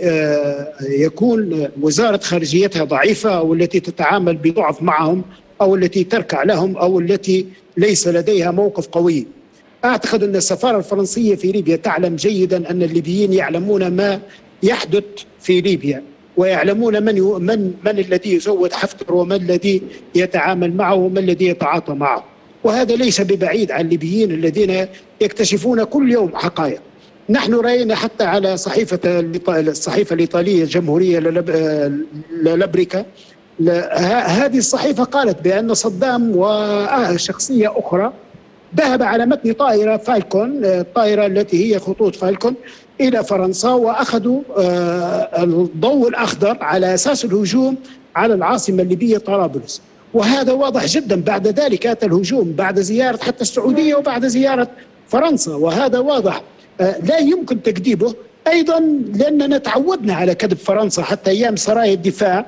يكون وزارة خارجيتها ضعيفة أو التي تتعامل بضعف معهم أو التي تركع لهم أو التي ليس لديها موقف قوي. أعتقد أن السفارة الفرنسية في ليبيا تعلم جيدا أن الليبيين يعلمون ما يحدث في ليبيا، ويعلمون من من من الذي يزود حفتر ومن الذي يتعامل معه ومن الذي يتعاطى معه، وهذا ليس ببعيد عن الليبيين الذين يكتشفون كل يوم حقائق. نحن رأينا حتى على صحيفة الصحيفة الإيطالية الجمهورية للابريكا، هذه الصحيفة قالت بأن صدام وشخصية أخرى ذهب على متن طائرة فالكون، الطائرة التي هي خطوط فالكون، إلى فرنسا، وأخذوا الضوء الأخضر على أساس الهجوم على العاصمة الليبية طرابلس. وهذا واضح جدا. بعد ذلك أتى الهجوم بعد زيارة حتى السعودية وبعد زيارة فرنسا، وهذا واضح لا يمكن تكذيبه. أيضا لأننا تعودنا على كذب فرنسا حتى أيام سرايا الدفاع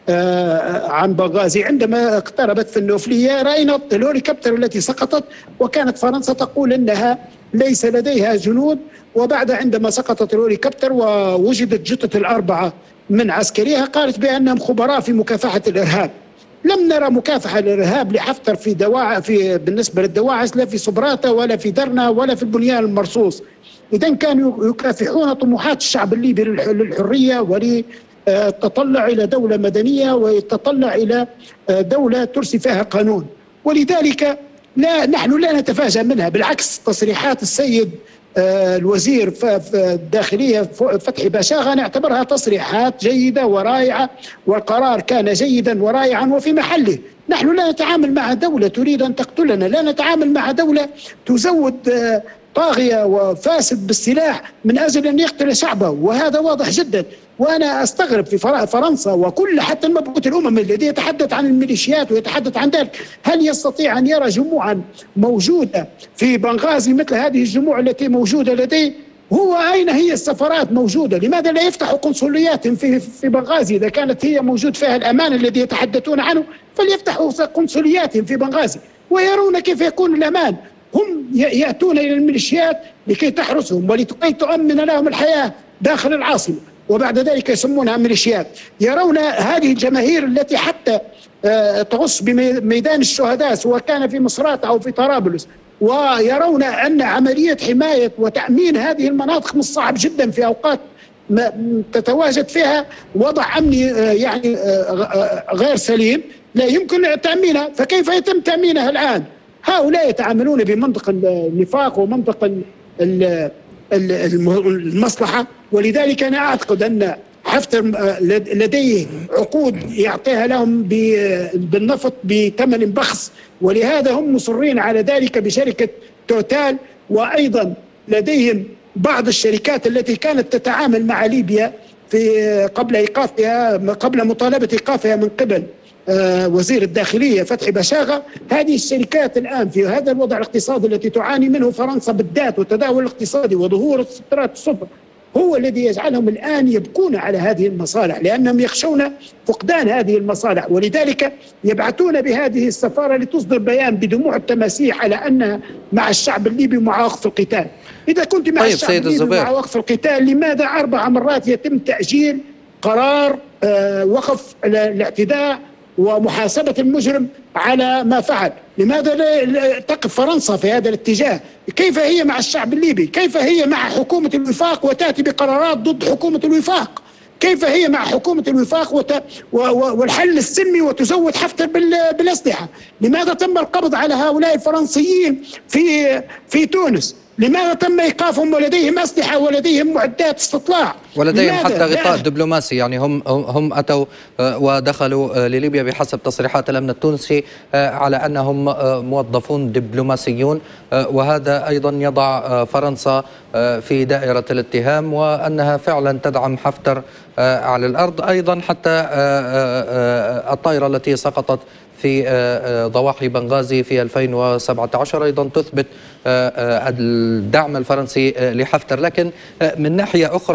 عن بنغازي، عندما اقتربت في النوفلية رأينا الهليكوبتر التي سقطت وكانت فرنسا تقول أنها ليس لديها جنود، وبعد عندما سقطت الهليكوبتر ووجدت جثث الأربعة من عسكريها قالت بأنهم خبراء في مكافحة الإرهاب. لم نرى مكافحة الإرهاب لحفتر في دواعي في بالنسبة للدواعش، لا في صبراتة ولا في درنا ولا في البنيان المرصوص. إذن كانوا يكافحون طموحات الشعب الليبي للحرية وللتطلع إلى دولة مدنية ويتطلع إلى دولة ترسي فيها قانون. ولذلك لا نحن لا نتفاجأ منها، بالعكس تصريحات السيد الوزير في الداخلية فتحي باشاغا نعتبرها تصريحات جيدة ورائعة، والقرار كان جيدا ورائعا وفي محله. نحن لا نتعامل مع دولة تريد أن تقتلنا، لا نتعامل مع دولة تزود طاغية وفاسد بالسلاح من أجل أن يقتل شعبه، وهذا واضح جدا. وأنا أستغرب في فرنسا وكل حتى المبعوث الأمم الذي يتحدث عن الميليشيات ويتحدث عن ذلك، هل يستطيع أن يرى جموعا موجودة في بنغازي مثل هذه الجموع التي موجودة لديه؟ هو أين هي السفارات موجودة؟ لماذا لا يفتحوا قنصليات في في بنغازي؟ إذا كانت هي موجود فيها الأمان الذي يتحدثون عنه فليفتحوا قنصليات في بنغازي ويرون كيف يكون الأمان. هم يأتون إلى الميليشيات لكي تحرسهم ولكي تؤمن لهم الحياة داخل العاصمة، وبعد ذلك يسمونها ميليشيات. يرون هذه الجماهير التي حتى تغص بميدان الشهداء سواء كان في مصراتة أو في طرابلس، ويرون أن عملية حماية وتأمين هذه المناطق من الصعب جدا في أوقات تتواجد فيها وضع أمني يعني غير سليم لا يمكن تأمينها. فكيف يتم تأمينها الآن؟ هؤلاء يتعاملون بمنطق النفاق ومنطق المصلحة. ولذلك أنا أعتقد أن حفتر لديه عقود يعطيها لهم بالنفط بثمن بخس، ولهذا هم مصرين على ذلك بشركة توتال. وأيضا لديهم بعض الشركات التي كانت تتعامل مع ليبيا في قبل إيقافها قبل مطالبة إيقافها من قبل وزير الداخلية فتحي باشاغا. هذه الشركات الآن في هذا الوضع الاقتصادي التي تعاني منه فرنسا بالذات والتداول الاقتصادي وظهور السترات الصفر هو الذي يجعلهم الآن يبكون على هذه المصالح، لأنهم يخشون فقدان هذه المصالح، ولذلك يبعثون بهذه السفارة لتصدر بيان بدموع التماسيح على أنها مع الشعب الليبي مع وقف القتال. إذا كنت مع
طيب
الشعب الليبي مع وقف القتال، لماذا أربع مرات يتم تأجيل قرار آه وقف الاعتداء ومحاسبة المجرم على ما فعل؟ لماذا لا تقف فرنسا في هذا الاتجاه؟ كيف هي مع الشعب الليبي؟ كيف هي مع حكومة الوفاق وتأتي بقرارات ضد حكومة الوفاق؟ كيف هي مع حكومة الوفاق وت... و... و... والحل السلمي وتزود حفتر بال... بالأسلحة؟ لماذا تم القبض على هؤلاء الفرنسيين في في تونس؟ لماذا تم إيقافهم ولديهم أسلحة ولديهم معدات استطلاع؟
ولديهم حتى غطاء دبلوماسي، يعني هم هم أتوا ودخلوا لليبيا بحسب تصريحات الأمن التونسي على أنهم موظفون دبلوماسيون، وهذا أيضا يضع فرنسا في دائرة الاتهام وأنها فعلا تدعم حفتر على الأرض. أيضا حتى الطائرة التي سقطت في ضواحي بنغازي في ألفين وسبعة عشر أيضا تثبت الدعم الفرنسي لحفتر. لكن من ناحية أخرى أيضا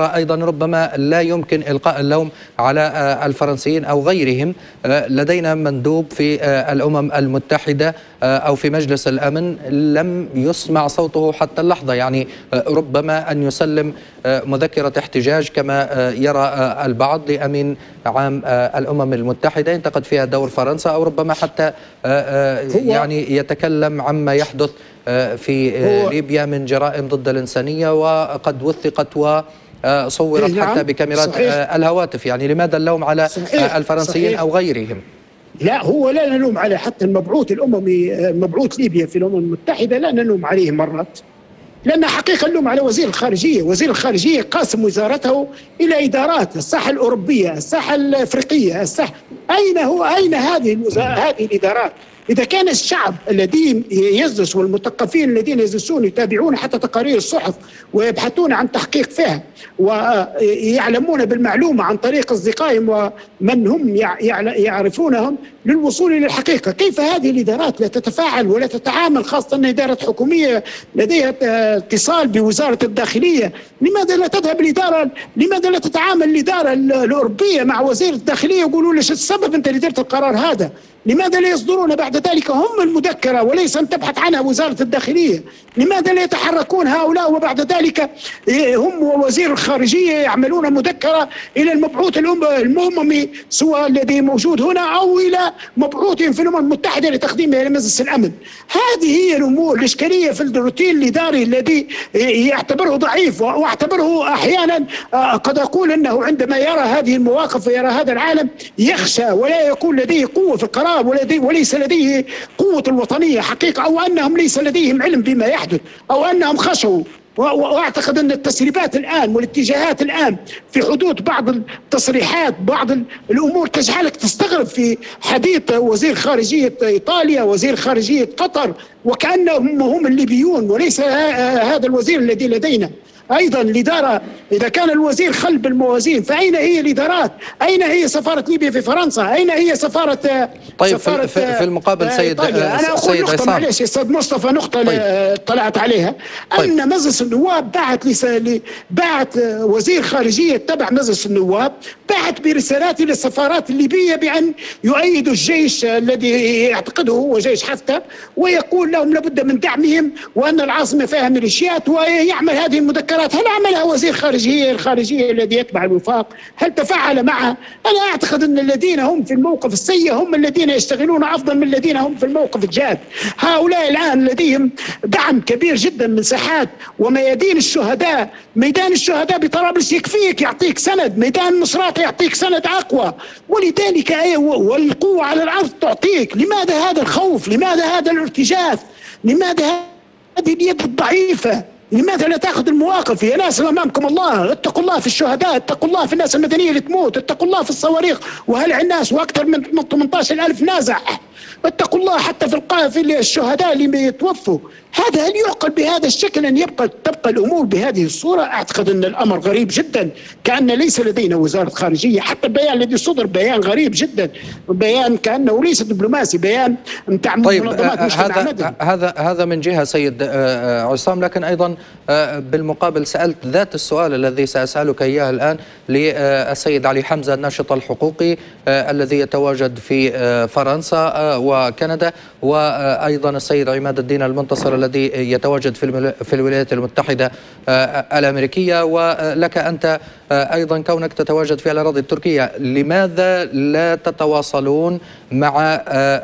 ربما لا يمكن إلقاء اللوم على الفرنسيين أو غيرهم. لدينا مندوب في الأمم المتحدة أو في مجلس الأمن لم يسمع صوته حتى اللحظة، يعني ربما أن يسلم مذكرة احتجاج كما يرى البعض لأمين عام الأمم المتحدة ينتقد فيها دور فرنسا، أو ربما حتى يعني يتكلم عما يحدث في ليبيا من جرائم ضد الإنسانية وقد وثقت وصورت حتى بكاميرات الهواتف. يعني لماذا اللوم على الفرنسيين أو غيرهم؟
لا، هو لا نلوم على حتى المبعوث الأممي، مبعوث ليبيا في الأمم المتحدة لا نلوم عليه مرات، لأن حقيقة نلوم على وزير الخارجية. وزير الخارجية قاسم وزارته إلى إدارات، الساحة الأوروبية، الساحة الأفريقية، الساحة أين هو أين هذه هذه الإدارات؟ إذا كان الشعب الذي يجلس والمثقفين الذين يجلسون يتابعون حتى تقارير الصحف ويبحثون عن تحقيق فيها ويعلمون بالمعلومة عن طريق أصدقائهم ومن هم يعرفونهم للوصول إلى الحقيقة، كيف هذه الإدارات لا تتفاعل ولا تتعامل، خاصة أن إدارة حكومية لديها اتصال بوزارة الداخلية؟ لماذا لا تذهب الإدارة، لماذا لا تتعامل الإدارة الأوروبية مع وزير الداخلية يقولوا ليش السبب أنت اللي درت القرار هذا؟ لماذا لا يصدرون بعد ذلك هم المذكرة وليس أن تبحث عنها وزارة الداخلية؟ لماذا لا يتحركون هؤلاء وبعد ذلك هم ووزير الخارجية يعملون مذكرة إلى المبعوث الأممي سواء الذي موجود هنا أو إلى مبعوثهم في الأمم المتحدة لتقديمها إلى مجلس الأمن؟ هذه هي الأمور الإشكالية في الروتين الإداري الذي يعتبره ضعيف، واعتبره أحيانا قد أقول أنه عندما يرى هذه المواقف ويرى هذا العالم يخشى ولا يكون لديه قوة في القرار وليس لديه قوة الوطنية حقيقة، أو أنهم ليس لديهم علم بما يحدث، أو أنهم خشوا. واعتقد ان التسريبات الان والاتجاهات الان في حدود بعض التصريحات، بعض الامور تجعلك تستغرب في حديث وزير خارجيه ايطاليا، وزير خارجيه قطر، وكانهم هم الليبيون وليس هذا الوزير الذي لدينا. ايضا الاداره، اذا كان الوزير خلب الموازين فاين هي الادارات؟ اين هي سفاره ليبيا في فرنسا؟ اين هي سفاره
طيب
سفارة
في, في المقابل سيد
انا اقول نقطه معلش يا استاذ مصطفى، نقطه طيب. طلعت عليها طيب. ان مجلس النواب بعت لس... بعت وزير خارجيه تبع مجلس النواب بعت برسالات للسفارات الليبيه بان يؤيدوا الجيش الذي يعتقده هو جيش حفتر، ويقول لهم لابد من دعمهم وان العاصمه فيها ميليشيات، ويعمل هذه المذكرات. هل عملها وزير خارجيه الخارجيه الذي يتبع الوفاق؟ هل تفاعل معها؟ انا اعتقد ان الذين هم في الموقف السيء هم الذين يشتغلون افضل من الذين هم في الموقف الجاد. هؤلاء الان لديهم دعم كبير جدا من ساحات وميادين الشهداء. ميدان الشهداء بطرابلس يكفيك، يعطيك سند. ميدان مصراتة يعطيك سند اقوى، ولذلك والقوه على الارض تعطيك. لماذا هذا الخوف؟ لماذا هذا الارتجاف؟ لماذا هذه اليد الضعيفة؟ لماذا لا تأخذ المواقف يا ناس أمامكم الله؟ اتقوا الله في الشهداء، اتقوا الله في الناس المدنية اللي تموت، اتقوا الله في الصواريخ وهلع الناس وأكثر من ثمانية عشر ألف نازح، اتقوا الله حتى في القاء في الشهداء اللي يتوفوا. هذا هل يعقل بهذا الشكل أن يبقى تبقى الأمور بهذه الصورة؟ أعتقد أن الأمر غريب جدا، كأن ليس لدينا وزارة خارجية. حتى البيان الذي صدر بيان غريب جدا، بيان كأنه ليس دبلوماسي، بيان بتاع
طيب
منظمات مجتمع مدني.
هذا هذا من جهة سيد عصام، لكن أيضا بالمقابل سألت ذات السؤال الذي سأسألك إياه الآن للسيد علي حمزة الناشط الحقوقي الذي يتواجد في فرنسا وكندا، وأيضا السيد عماد الدين المنتصر الذي يتواجد في في الولايات المتحدة الأمريكية، ولك أنت أيضا كونك تتواجد في الأراضي التركية. لماذا لا تتواصلون مع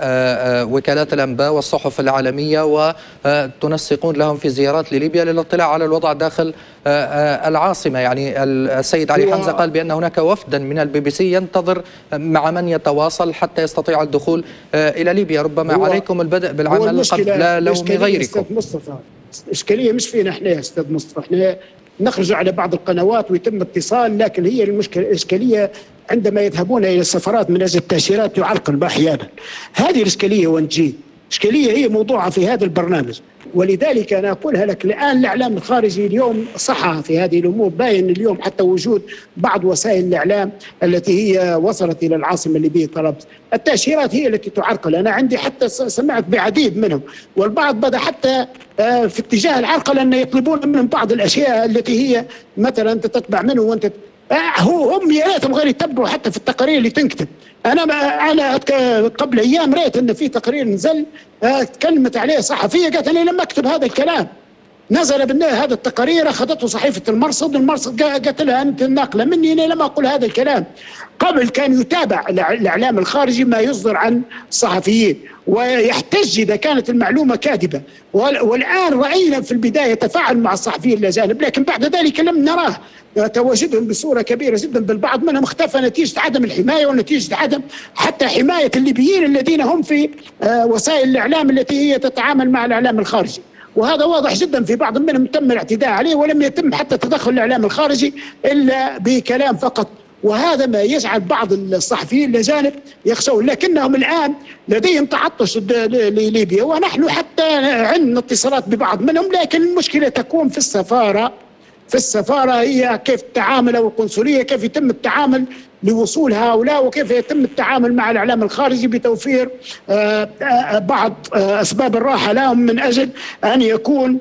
وكالات الأنباء والصحف العالمية وتنسقون لهم في زيارات لليبيا للاطلاع على الوضع داخل العاصمة؟ يعني السيد علي حمزة قال بأن هناك وفدا من البي بي سي ينتظر مع من يتواصل حتى يستطيع الدخول إلى ليبيا. ربما عليكم البدء بالعمل قبل لوم غيركم.
مصطفى، الإشكالية مش فينا احنا يا أستاذ مصطفى، احنا نخرج على بعض القنوات ويتم اتصال، لكن هي المشكلة الإشكالية عندما يذهبون إلى السفارات من أجل التأشيرات يعرقل أحيانا. هذه الإشكالية وين تجي؟ إشكالية هي موضوعها في هذا البرنامج، ولذلك أنا أقولها لك الآن. الإعلام الخارجي اليوم صحى في هذه الأمور، باين اليوم حتى وجود بعض وسائل الإعلام التي هي وصلت إلى العاصمة الليبية طرابلس. التأشيرات هي التي تعرقل، أنا عندي حتى سمعت بعديد منهم، والبعض بدأ حتى في اتجاه العرقلة أن يطلبون منهم بعض الأشياء التي هي مثلا أنت تتبع منه وأنت هو هم يا ريتهم غير يتبعوا حتى في التقارير اللي تنكتب. انا ما انا قبل ايام رأيت ان في تقرير نزل تكلمت عليه صحفيه قالت انا لما اكتب هذا الكلام نزل بالنهايه هذا التقارير اخذته صحيفه المرصد، المرصد قالت لها انت ناقله مني انا لما اقول هذا الكلام. قبل كان يتابع الاعلام الخارجي ما يصدر عن الصحفيين ويحتج اذا كانت المعلومه كاذبه، والان راينا في البدايه تفاعل مع الصحفيين الاجانب، لكن بعد ذلك لم نراه تواجدهم بصوره كبيره جدا، بل بعض منهم اختفى نتيجه عدم الحمايه ونتيجه عدم حتى حمايه الليبيين الذين هم في وسائل الاعلام التي هي تتعامل مع الاعلام الخارجي. وهذا واضح جدا في بعض منهم تم الاعتداء عليه ولم يتم حتى تدخل الاعلام الخارجي الا بكلام فقط، وهذا ما يجعل بعض الصحفيين الاجانب يخشون، لكنهم الان لديهم تعطش لليبيا، ونحن حتى عندنا اتصالات ببعض منهم، لكن المشكله تكون في السفاره. في السفاره هي كيف التعامل او القنصليه كيف يتم التعامل لوصول هؤلاء، وكيف يتم التعامل مع الاعلام الخارجي بتوفير بعض اسباب الراحه لهم من اجل ان يكون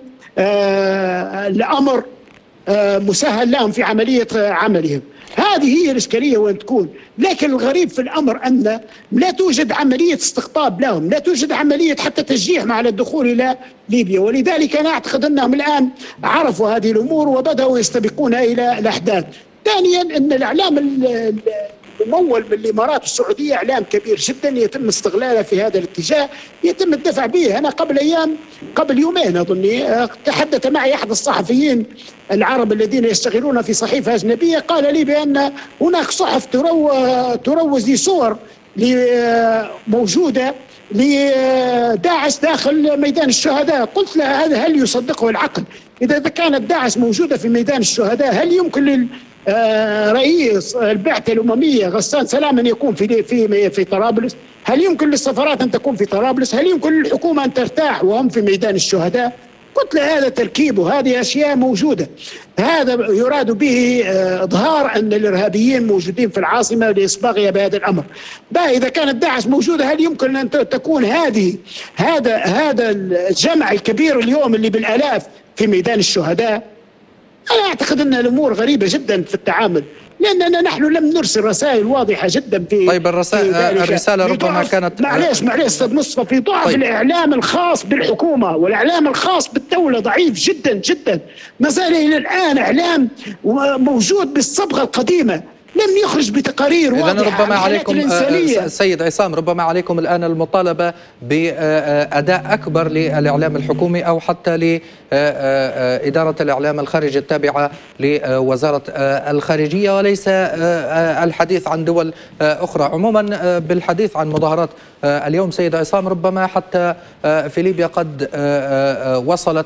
الامر مسهل لهم في عمليه عملهم. هذه هي الإشكالية وين تكون، لكن الغريب في الأمر أن لا توجد عملية استقطاب لهم، لا توجد عملية حتى تشجيعهم على الدخول إلى ليبيا، ولذلك أنا أعتقد أنهم الآن عرفوا هذه الأمور وبدأوا يستبقون إلى الأحداث. ثانيا أن الإعلام الممول من الإمارات والسعودية إعلام كبير جدا يتم استغلاله في هذا الاتجاه، يتم الدفع به. أنا قبل أيام قبل يومين أظني تحدث معي أحد الصحفيين العرب الذين يشتغلون في صحيفة أجنبية، قال لي بأن هناك صحف ترو تروج لصور موجودة لداعش داخل ميدان الشهداء. قلت له هذا هل يصدقه العقل؟ إذا كانت داعش موجودة في ميدان الشهداء هل يمكن لل رئيس البعثة الأممية غسان سلام أن يكون في في في طرابلس؟ هل يمكن للسفارات أن تكون في طرابلس؟ هل يمكن للحكومة أن ترتاح وهم في ميدان الشهداء؟ قلت له هذا تركيب وهذه أشياء موجودة، هذا يراد به إظهار أن الإرهابيين موجودين في العاصمة لإصباغها بهذا الأمر. بقى إذا كانت داعش موجودة هل يمكن أن تكون هذه هذا هذا الجمع الكبير اليوم اللي بالآلاف في ميدان الشهداء؟ أنا أعتقد أن الأمور غريبة جدا في التعامل، لأننا نحن لم نرسل رسائل واضحة جدا في
طيب الرسائل الرسالة ربما كانت
معليش معليش أستاذ مصطفى في ضعف طيب. الإعلام الخاص بالحكومة والإعلام الخاص بالدولة ضعيف جدا جدا، ما زال إلى الآن إعلام موجود بالصبغة القديمة، لم يخرج بتقارير واضحة.
إذن ربما عليكم السيد عصام، ربما عليكم الآن المطالبة بأداء أكبر للإعلام الحكومي أو حتى لإدارة الإعلام الخارجي التابعة لوزارة الخارجية، وليس الحديث عن دول أخرى. عموما بالحديث عن مظاهرات اليوم سيد عصام، ربما حتى في ليبيا قد وصلت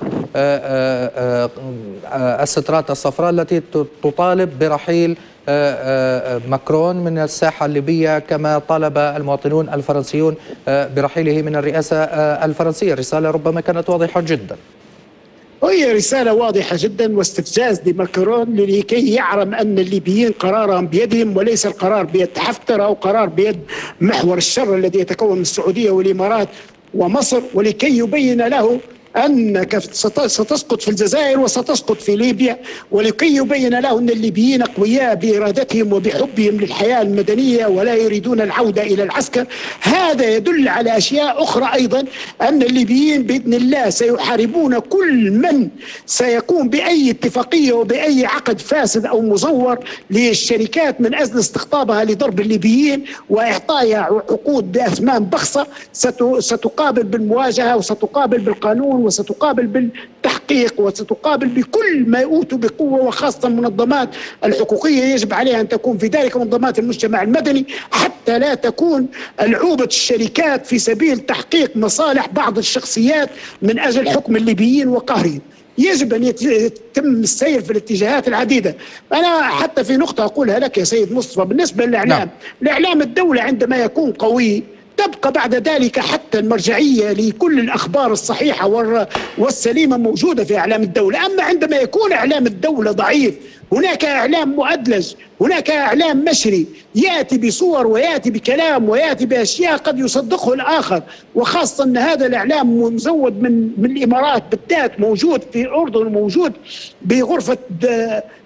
السترات الصفراء التي تطالب برحيل ماكرون من الساحة الليبية، كما طالب المواطنون الفرنسيون برحيله من الرئاسة الفرنسية. الرسالة ربما كانت واضحة جدا.
وهي رسالة واضحة جدا واستفزاز لماكرون لكي يعلم أن الليبيين قرارهم بيدهم وليس القرار بيد حفتر أو قرار بيد محور الشر الذي يتكون من السعودية والإمارات ومصر، ولكي يبين له أنك ستسقط في الجزائر وستسقط في ليبيا، ولكي يبين له أن الليبيين أقوياء بإرادتهم وبحبهم للحياة المدنية ولا يريدون العودة إلى العسكر. هذا يدل على أشياء أخرى أيضا، أن الليبيين بإذن الله سيحاربون كل من سيكون بأي اتفاقية وبأي عقد فاسد أو مزور للشركات من أجل استقطابها لضرب الليبيين وإعطائها عقود بأثمان بخسة، ستقابل بالمواجهة وستقابل بالقانون وستقابل بالتحقيق وستقابل بكل ما يؤتوا بقوة، وخاصة المنظمات الحقوقية يجب عليها أن تكون في ذلك منظمات المجتمع المدني، حتى لا تكون العوبة الشركات في سبيل تحقيق مصالح بعض الشخصيات من أجل حكم الليبيين وقهرهم. يجب أن يتم السير في الاتجاهات العديدة. أنا حتى في نقطة أقولها لك يا سيد مصطفى بالنسبة للإعلام، نعم. الإعلام الدولة عندما يكون قوي تبقى بعد ذلك حتى المرجعية لكل الأخبار الصحيحة والسليمة موجودة في إعلام الدولة. أما عندما يكون إعلام الدولة ضعيف، هناك إعلام مؤدلج، هناك إعلام مشري يأتي بصور ويأتي بكلام ويأتي بأشياء قد يصدقه الآخر، وخاصة أن هذا الإعلام مزود من من الإمارات بالذات، موجود في الأردن، موجود بغرفة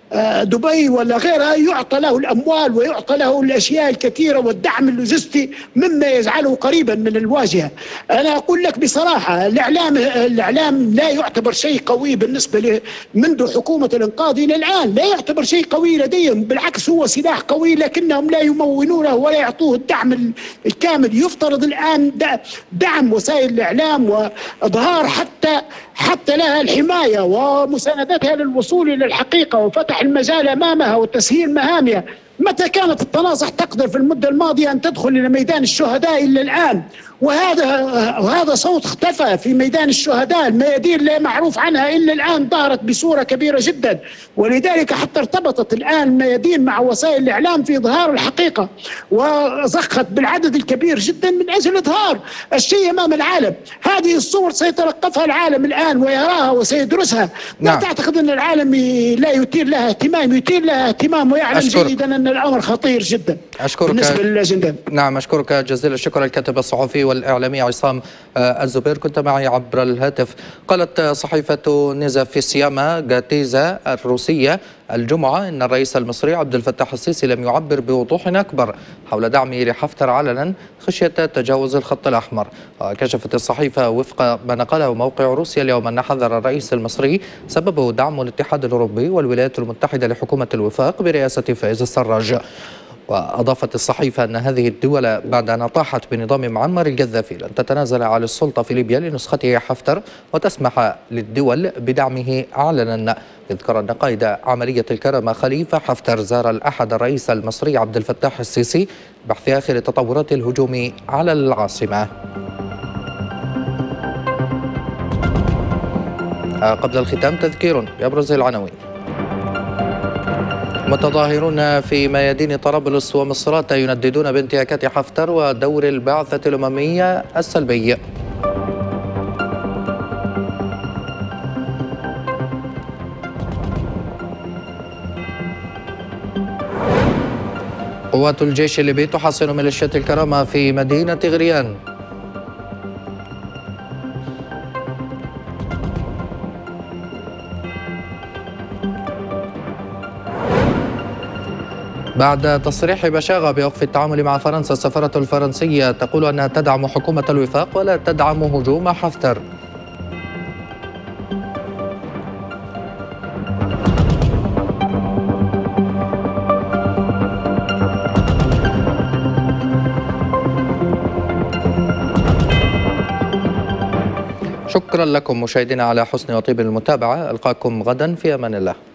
دبي ولا غيرها يعطى له الأموال ويعطى له الأشياء الكثيرة والدعم اللوجستي مما يجعله قريبا من الواجهة. أنا أقول لك بصراحة الإعلام الإعلام لا يعتبر شيء قوي بالنسبة له منذ حكومة الإنقاذ إلى الآن، لا يعتبر شيء قوي لديهم، بالعكس هو سلاح قوي لكنهم لا يمونونه ولا يعطوه الدعم الكامل. يفترض الآن دعم وسائل الإعلام وإظهار حتى حتى لها الحماية ومساندتها للوصول إلى الحقيقة وفتح المجال أمامها وتسهيل مهامها. متى كانت التناصح تقدر في المدة الماضية أن تدخل إلى ميدان الشهداء إلا الآن؟ وهذا وهذا صوت اختفى في ميدان الشهداء. الميادين لا معروف عنها إلا الآن ظهرت بصورة كبيرة جدا، ولذلك حتى ارتبطت الآن الميادين مع وسائل الإعلام في إظهار الحقيقة وزخت بالعدد الكبير جدا من أجل إظهار الشيء أمام العالم. هذه الصور سيتلقفها العالم الآن ويراها وسيدرسها. لا نعم. تعتقد أن العالم لا يثير لها اهتمام؟ يثير لها اهتمام ويعلم أشكرك. جيدا أن الأمر خطير جدا
أشكرك.
بالنسبة للأجندة.
نعم أشكرك جزيل الشكر الكاتب الصحفي والإعلامي عصام الزبير، كنت معي عبر الهاتف. قالت صحيفة نيزافيسياما غاتيزا الروسية الجمعة إن الرئيس المصري عبد الفتاح السيسي لم يعبر بوضوح أكبر حول دعمه لحفتر علنا خشية تجاوز الخط الأحمر. كشفت الصحيفة وفق ما نقله موقع روسيا اليوم أن حذر الرئيس المصري سببه دعم الاتحاد الأوروبي والولايات المتحدة لحكومة الوفاق برئاسة فايز السراج. وأضافت الصحيفة أن هذه الدول بعد أن طاحت بنظام معمر القذافي لن تتنازل عن السلطة في ليبيا لنسخته حفتر وتسمح للدول بدعمه علنا. يذكر أن قائد عملية الكرامة خليفة حفتر زار الأحد الرئيس المصري عبد الفتاح السيسي بحث آخر تطورات الهجوم على العاصمة. قبل الختام تذكير بأبرز العناوين. متظاهرون في ميادين طرابلس ومصراتة ينددون بانتهاكات حفتر ودور البعثة الأممية السلبي. قوات الجيش الليبي تحاصر ميليشيات الكرامة في مدينة غريان. بعد تصريح بشاغة بوقف التعامل مع فرنسا، السفارة الفرنسية تقول أنها تدعم حكومة الوفاق ولا تدعم هجوم حفتر. شكرا لكم مشاهدينا على حسن وطيب المتابعة، ألقاكم غدا في أمان الله.